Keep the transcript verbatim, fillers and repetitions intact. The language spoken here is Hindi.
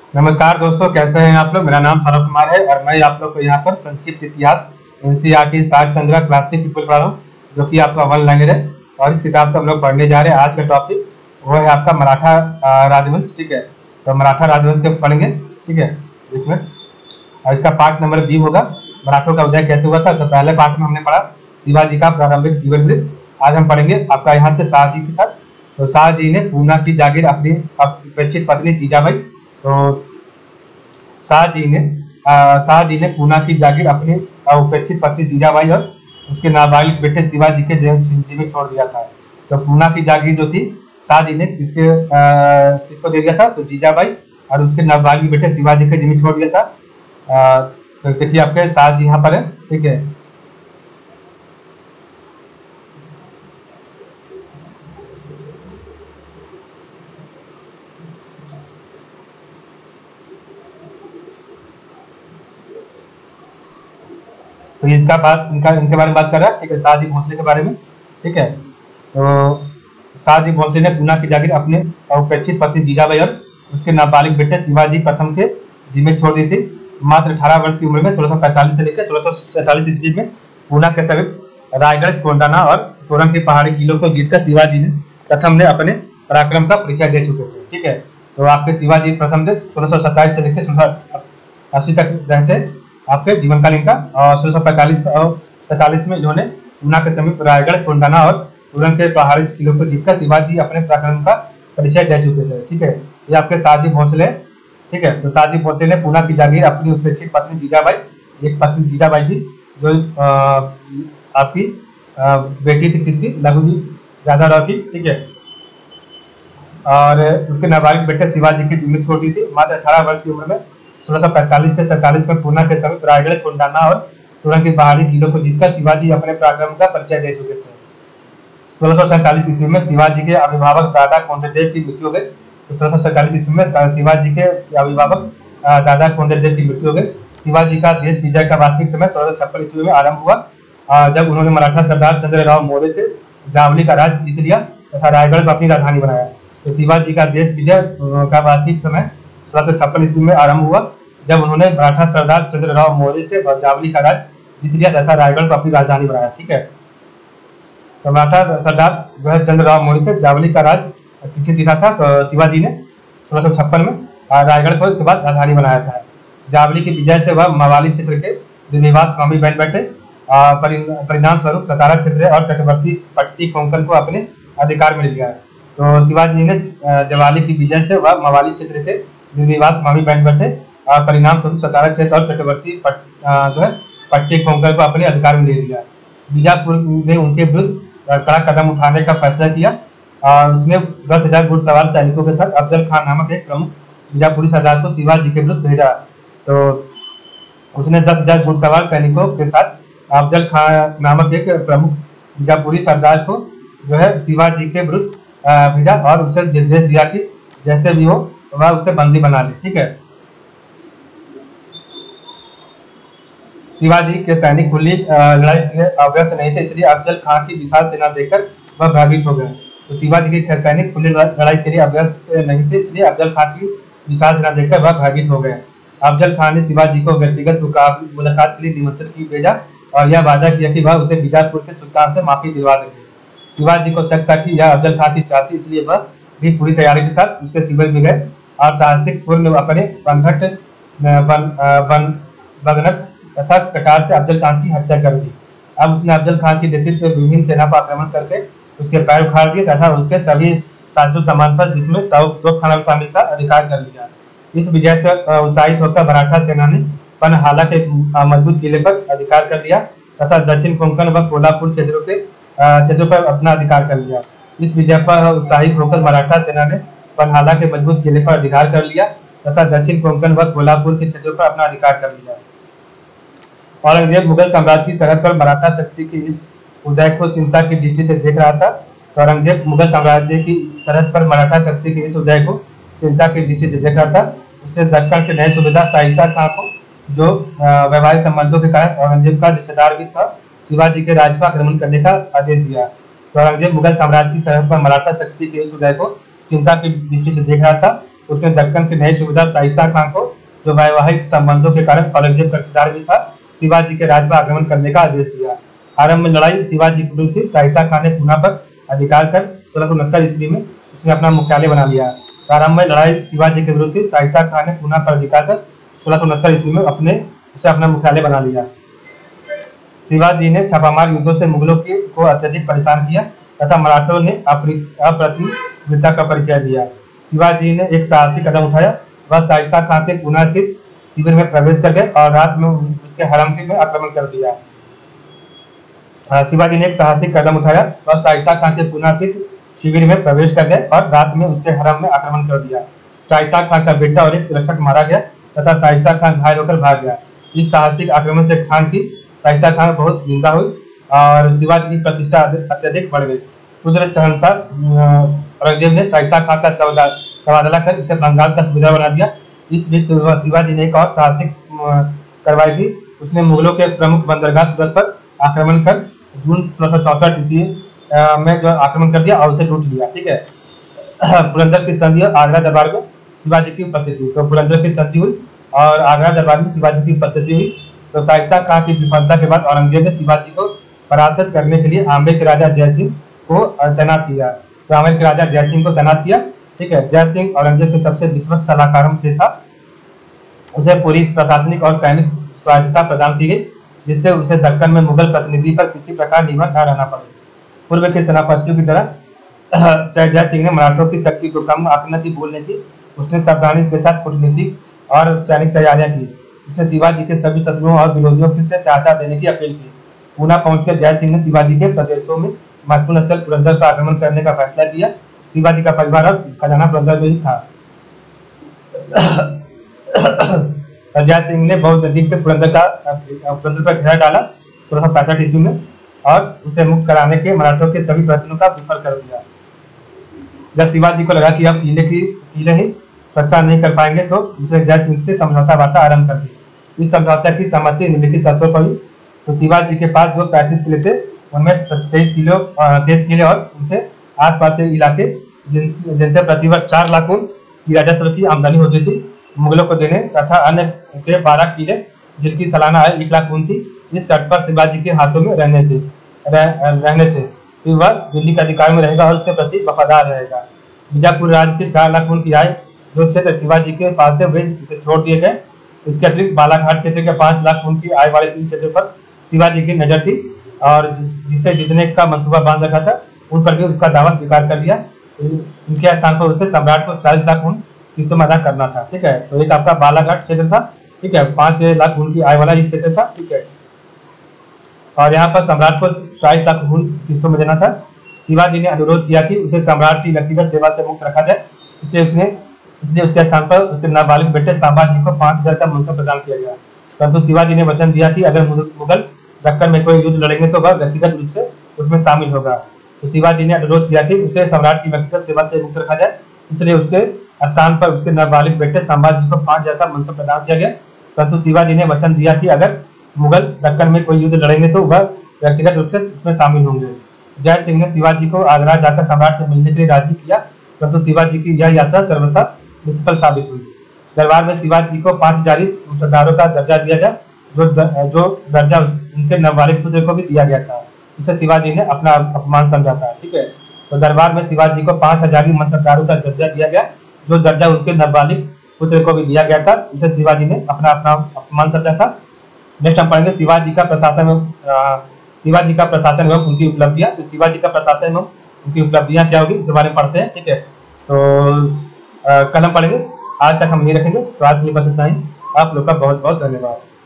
नमस्कार दोस्तों, कैसे हैं आप लोग। मेरा नाम सौरभ कुमार है और मैं आप लोग को यहाँ पर संक्षिप्त इतिहास एनसीईआरटी साठ संग्रह क्लासिक पीपल पढ़ा रहा हूँ, जो कि आपका वन लाइनर है। और इस किताब से हम लोग पढ़ने जा रहे हैं। आज का टॉपिक वो है आपका मराठा राजवंश। ठीक है, तो मराठा राजवंश के पढ़ेंगे। ठीक है, एक मिनट। और इसका पार्ट नंबर बी होगा, मराठों का उदय कैसे हुआ था। तो पहले पार्ट में हमने पढ़ा शिवाजी का प्रारंभिक जीवन वृत्त। आज हम पढ़ेंगे आपका यहाँ से शाहजी के साथ। तो शाहजी ने पूना की जागीर अपनी अपेक्षित पत्नी जीजाबाई तो शाहजी ने शाहजी ने पूना की जागीर अपनी उपेक्षित पत्नी जीजाबाई और उसके नाबालिग बेटे शिवाजी के जिम्मे में छोड़ दिया था। तो पूना की जागीर जो थी शाहजी ने किसके किसको दे दिया था, तो जीजाबाई और उसके नाबालिग बेटे शिवाजी के जिम्मे छोड़ दिया था। आ, तो देखिए आपके शाहजी यहाँ पर है। ठीक है, तो इसका बात इनका इनके बारे में बात कर रहा है। ठीक है, शाहजी भोसले के बारे में। ठीक है, तो शाहजी भोसले ने पूना की जागीर अपने उपेक्षित पत्नी जीजाबाई और उसके नाबालिग बेटे शिवाजी प्रथम के जिम्मे छोड़ दी थी। मात्र अठारह वर्ष की उम्र में सोलह सौ पैंतालीस से लेकर सोलह सौ सैंतालीस ईस्वी में पूना के समीप रायगढ़, कोंडाना और तोरंग के पहाड़ी किलों को जीतकर शिवाजी ने प्रथम ने अपने पराक्रम का परिचय दे चुके थे। ठीक है, तो आपके शिवाजी प्रथम थे सोलह सौ सत्ताईस से लेकर सोलह सौ अस्सी तक रहते आपके जीवन काल इनका। और सोलह सौ पैंतालीस और सैंतालीस में इन्होंने पूना के समीप रायगढ़, कोंडाना और तुरंग के पहाड़ी किलों को जीतकर शिवाजी अपने पराक्रम का परिचय दे चुके थे। ठीक है, ये आपके शाहजी भोसले। ठीक है, तो शाहजी भोसले ने पूना की जागीर अपनी उपेक्षित पत्नी जीजाबाई, एक पत्नी जीजाबाई जी जो आ, आपकी आ, बेटी थी किसकी, लघु जी ज्यादा राव की। ठीक है, और उसके नाबालिग बेटे शिवाजी की जिम्मे छोड़ दी थी। मात्र अठारह वर्ष की उम्र में सोलह सौ पैंतालीस से सैंतालीस में पूना के समीप रायगढ़, कोंडाना और तुरंग की पहाड़ी किलों को जीतकर शिवाजी अपने पराक्रम का परिचय दे चुके थे। सोलह सौ सैंतालीस ईस्वी में शिवाजी के अभिभावक दादा कोंडेदेव की मृत्यु हो गई। तो सोलह सौ सैंतालीस ईस्वी में शिवाजी के अभिभावक दादा कोंडेदेव की मृत्यु हो गई। शिवाजी का देश विजय का वास्तविक समय सोलह सौ छप्पन ईस्वी में आरंभ हुआ, जब उन्होंने मराठा सरदार चंद्रराव मौर्य से जावली का राज जीत लिया तथा रायगढ़ को अपनी राजधानी बनाया। तो शिवाजी का देश विजय का वास्तविक समय सोलह सौ छप्पन ईस्वी में आरंभ हुआ, जब उन्होंने मराठा सरदार चंद्रराव मौर्य से जावली का राज जीत लिया तथा रायगढ़ को अपनी राजधानी बनाया। ठीक है, तो मराठा सरदार जो है चंद्रराव मौर्य से जावली का राज किसने जीता था, तो शिवाजी ने सोलह सौ छप्पन में रायगढ़ को उसके बाद राजधानी बनाया था। जावली की विजय से वह मवाली क्षेत्र के दिनिवास स्वामी बन बैठे। परिणाम स्वरूप सतारा क्षेत्र और तटवर्ती पट्टी कोंकण को अपने अधिकार में लिया। तो शिवाजी ने जवाली की विजय से वह मवाली क्षेत्र के दिनिवास स्वामी बन बैठे और परिणाम स्वरूप सतारा क्षेत्र और तटवर्ती पट, जो है पट्टी कोंकण को अपने अधिकार में ले लिया। बीजापुर ने उनके विरुद्ध कड़ा कदम उठाने का फैसला किया और उसने दस हजार घुड़सवार सैनिकों के साथ अफजल खान नामक एक प्रमुख बीजापुरी सरदार को शिवाजी के विरुद्ध भेजा। तो उसने दस हजार घुड़सवार सैनिकों के साथ अफजल खान नामक एक प्रमुख बीजापुरी सरदार को जो है शिवाजी के विरुद्ध भेजा और उसे निर्देश दिया कि जैसे भी हो वह उसे बंदी बना ले। ठीक है, शिवाजी के सैनिक खुली लड़ाई के अभ्यस्त नहीं थे, इसलिए अफजल खान की विशाल सेना देखकर वह भयभीत हो गए। तो शिवाजी के सैनिक खुली लड़ाई के लिए अभ्यस्त नहीं थे, इसलिए अफजल खान की विशाल सेना देखकर वह भयभीत हो गए। अफजल खान ने शिवाजी को व्यक्तिगत मुलाकात के लिए निमंत्रित की भेजा और यह वादा किया कि वह उसे बीजापुर के सुल्तान से माफी दिलवा देंगे। शिवाजी को शक था कि यह अफजल खान की चाहती, इसलिए वह भी पूरी तैयारी के साथ उसके शिविर में गए और साहसिक पूर्ण अपने बनघट बगनक तथा कटार से अफजल खान की हत्या कर दी। अब उसने अफजल खान की नेतृत्व में विभिन्न सेना पर आक्रमण करके उसके पैर उखाड़ दिए तथा उसके सभी साजो सामान पर, जिसमें तोपखाना शामिल था, अधिकार कर लिया। इस विजय से उत्साहित होकर मराठा सेना ने पनहाला के मजबूत किले पर अधिकार कर लिया तथा दक्षिण कोंकण व कोल्हापुर क्षेत्रों के क्षेत्रों पर अपना अधिकार कर लिया। इस विजय पर उत्साहित होकर मराठा सेना ने पनहाला के मजबूत किले पर अधिकार कर लिया तथा दक्षिण कोंकण व कोल्हापुर के क्षेत्रों पर अपना अधिकार कर लिया। औरंगजेब मुगल साम्राज्य की सरहद पर मराठा शक्ति की इस उदय को चिंता की दृष्टि से देख रहा था। तो औरंगजेब मुगल साम्राज्य की सरहद पर मराठा शक्ति की इस उदय को चिंता की दृष्टि से देख रहा था। उसने दक्कन के नए सूबेदार शाहिस्ता खान को, जो वैवाहिक संबंधों के कारण औरंगजेब का रिश्तेदार भी था, शिवाजी के राज्य पर आक्रमण करने का आदेश दिया। तो औरंगजेब मुगल साम्राज्य की सरहद पर मराठा शक्ति के इस उदय को चिंता की दृष्टि से देख रहा था उसने दक्कन की नई सुबेदार शाइस्ता खान को, जो वैवाहिक संबंधों के कारण औरंगजेब का रिश्तेदार भी था, शिवाजी के राज पर आक्रमण करने का आदेश दिया। आरंभ में लड़ाई शिवाजी की विरुद्ध थी। शाइस्ता खान ने पूना पर अधिकार कर सोलह सौ उनहत्तर ईस्वी में उसने अपना मुख्यालय बना लिया। आरंभ में लड़ाई शिवाजी के विरुद्ध थी। शाइस्ता खान ने पूना पर अधिकार कर सोलह सौ उनहत्तर ईस्वी में अपने उसे अपना मुख्यालय बना लिया। शिवाजी ने छापामार युद्धों से मुगलों की को अत्यधिक परेशान किया तथा मराठों ने अप्रतिम वीरता का परिचय दिया। शिवाजी ने एक साहसी कदम उठाया। वह शाइस्ता खान के पूना स्थित शिविर में प्रवेश कर गए और रात में उसके हरम में आक्रमण कर दिया। शिवाजी ने एक साहसिक कदम उठाया। वह शाइस्ता खान के पूना स्थित शिविर में प्रवेश कर गए और रात में उसके हरम में आक्रमण कर दिया। शाइस्ता खान का बेटा और एक रक्षक मारा गया तथा शाइस्ता खान घायल होकर भाग गया। इस साहसिक आक्रमण से खान की शाइस्ता खान बहुत निंदा हुई और शिवाजी की प्रतिष्ठा अत्यधिक बढ़ गई। कुदर शहंशाह औरंगजेब ने शाइस्ता खान का तबादला कर उसे बंगाल का सूबेदार बना दिया। इस बीच शिवाजी ने एक और साहसिक कार्रवाई की। उसने मुगलों के प्रमुख बंदरगाह सूरत पर आक्रमण कर जून सोलह सौ चौसठ ईस्वी में जो आक्रमण कर दिया और उसे लूट लिया। ठीक है। पुरंदर की संधि और आगरा दरबार में शिवाजी की उपस्थिति हुई। तो पुरंदर की संधि हुई और आगरा दरबार में शिवाजी की उपस्थिति हुई। तो शाइस्ता खान की विफलता के बाद औरंगजेब ने शिवाजी को परास्त करने के लिए आमेर के राजा जयसिंह को तैनात किया। तो आमेर के राजा जयसिंह को तैनात किया। ठीक है। जयसिंह औरंगजेब के सबसे विश्वस्त सलाहकारों से था। उसे पूरी प्रशासनिक और सैनिक स्वायत्तता प्रदान की गई, जिससे उसे दक्कन में मुगल प्रतिनिधि पर किसी प्रकार निर्भर न रहना पड़े। पूर्व के सेनापतियों की तरह जय सिंह ने मराठों की शक्ति को कम आंकने की भूल नहीं की। उसने सावधानी के साथ कूटनीतिक और सैनिक तैयारियां की। उसने शिवाजी के सभी शत्रुओं और विरोधियों से सहायता देने की अपील की। पूना पहुंचकर जय सिंह ने शिवाजी के प्रदेशों में महत्वपूर्ण स्थल पुरंदर पर आक्रमण करने का फैसला किया। शिवाजी का परिवार और खजाना पुरंदर में ही था। जय सिंह ने बहुत नजदीक से पुरंदर का पुरंदर पर घेरा डाला सोलह सौ पैंसठ ईस्वी में और उसे मुक्त कराने के मराठों के सभी प्रयत्नों का विफल कर दिया। जब शिवाजी को लगा कि अब किले की किले ही सुरक्षा नहीं कर पाएंगे तो उसे जय सिंह से समझौता वार्ता आरंभ कर दी। इस समझौता की सहमति निम्नलिखित शर्तों पर हुई। तो शिवाजी के पास जो पैंतीस किले थे उनमें तेईस किलो तेईस किले और उनके आसपास के इलाके जिन जिनसे प्रतिवर्ष चार लाख ऊन की राजस्व की आमदनी होती थी मुगलों को देने तथा अन्य के बारह किले जिनकी सालाना आय एक लाख ऊन थी, इस शर्त पर शिवाजी के हाथों में रहने थे रह, रहने थे कि वह दिल्ली के अधिकार में रहेगा और उसके प्रति वफादार रहेगा। बीजापुर राज्य के चार लाख ऊन की आय जो क्षेत्र शिवाजी के पास थे वे उसे छोड़ दिए गए। इसके अतिरिक्त बालाघाट क्षेत्र के पांच लाख ऊन की आय वाले क्षेत्र पर शिवाजी की नजर थी और जिस, जिसे जीतने का मंसूबा बांध रखा था उन पर भी उसका दावा स्वीकार कर दिया। इनके स्थान पर उसे सम्राट को चालीस लाख ऊन किस्तों में अदा करना था। ठीक है। तो एक आपका बालाघाट क्षेत्र था। ठीक है। पांच लाख ऊन की आय वाला ये क्षेत्र था। ठीक है। और यहाँ पर सम्राट को चालीस लाख ऊन किस्तों में देना था। शिवाजी ने अनुरोध किया कि उसे सम्राट की व्यक्तिगत सेवा से मुक्त रखा जाए, इसलिए उसने इसलिए उसके स्थान पर उसके नाबालिग बेटे सांबाजी को पांच हजार का मनसब प्रदान किया गया। परंतु शिवाजी ने वचन दिया कि अगर मुगल दक्कन में कोई युद्ध लड़ेंगे तो वह व्यक्तिगत रूप से उसमें शामिल होगा। तो शिवाजी ने अनुरोध किया कि उसे सम्राट की व्यक्तिगत सेवा से मुक्त रखा जाए, इसलिए उसके स्थान पर उसके नाबालिग बेटे सांबाजी को पांच हजार का मनसब प्रदान किया गया। परंतु शिवाजी ने वचन दिया कि अगर मुगल दक्कन में कोई युद्ध लड़ेंगे तो वह व्यक्तिगत रूप से इसमें शामिल होंगे। जय सिंह ने शिवाजी को आगरा जाकर सम्राट से मिलने के लिए राजी किया, परंतु शिवाजी की यह यात्रा सर्वथा निष्फल साबित हुई। दरबार में शिवाजी को पांच हजार सरदारों का दर्जा दिया गया, जो द, जो दर्जा उनके नाबालिग पुत्र को भी दिया गया था। इसे शिवाजी ने अपना अपमान समझा था। ठीक है। तो दरबार में शिवाजी को पांच हजार मनसबदारों का दर्जा दिया गया, जो दर्जा उनके नाबालिग पुत्र को भी दिया गया था। इसे शिवाजी ने अपना अपना अपमान समझा था। नेक्स्ट हम पढ़ेंगे शिवाजी का प्रशासन एवं शिवाजी का प्रशासन एवं उनकी उपलब्धियां। तो शिवाजी का प्रशासन एवं उनकी उपलब्धियां क्या होगी उसके बारे में पढ़ते हैं। ठीक है। तो कल हम पढ़ेंगे। आज तक हम नहीं रखेंगे। तो आज के लिए बस इतना ही। आप लोग का बहुत बहुत धन्यवाद।